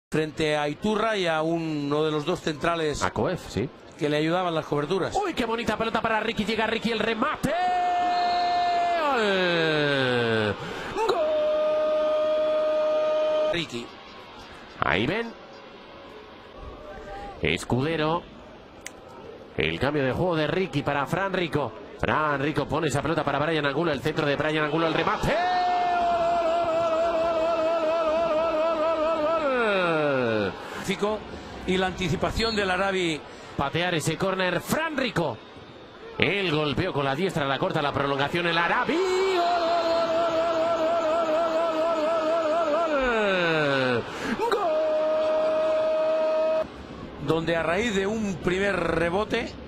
frente a Iturra y a uno de los dos centrales a Coef, sí, que le ayudaban las coberturas. ¡Uy, qué bonita pelota para Ricky! Llega Ricky, el remate. ¡Gol! ¡Gol! Ricky. Ahí ven. Escudero. El cambio de juego de Ricky para Fran Rico. Fran Rico pone esa pelota para Brian Angulo. El centro de Brian Angulo, el remate. Y la anticipación del Arabi. Patear ese córner, Fran Rico. El golpeo con la diestra, la corta, la prolongación, el Arabi. Donde a raíz de un primer rebote